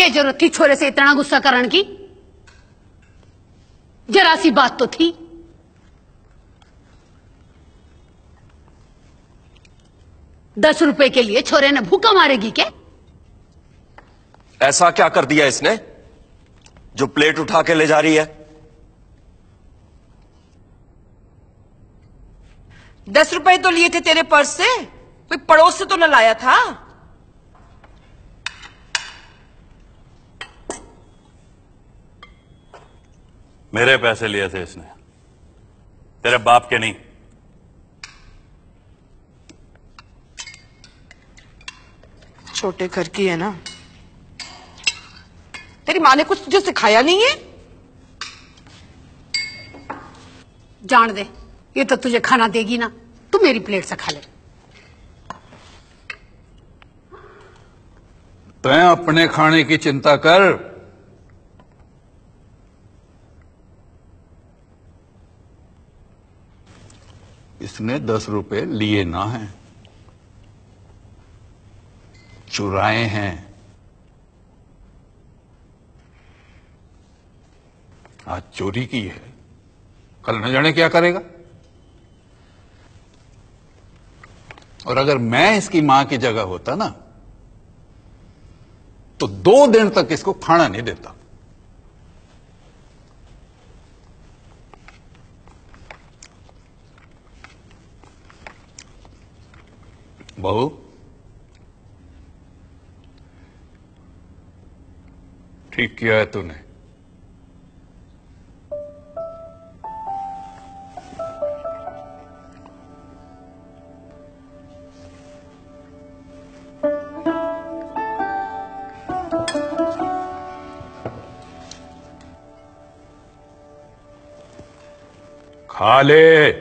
क्या जरूरत थी छोरे से इतना गुस्सा करने की? जरा सी बात तो थी। ₹10 के लिए छोरे ने भूखा मारेगी क्या? ऐसा क्या कर दिया इसने जो प्लेट उठा के ले जा रही है? 10 रुपए तो लिए थे तेरे पर्स से, कोई पड़ोस से तो न लाया था। मेरे पैसे लिए थे इसने, तेरे बाप के नहीं। छोटे घर की है ना, तेरी माँ ने कुछ तुझे सिखाया नहीं है? जान दे, ये तो तुझे खाना देगी ना, तू मेरी प्लेट से खा ले। तैं अपने खाने की चिंता कर। इसने 10 रुपए लिए ना हैं, चुराए हैं। आज चोरी की है, कल न जाने क्या करेगा। और अगर मैं इसकी मां की जगह होता ना, तो 2 दिन तक इसको खाना नहीं देता। बहू, ठीक किया है तूने। खा ले।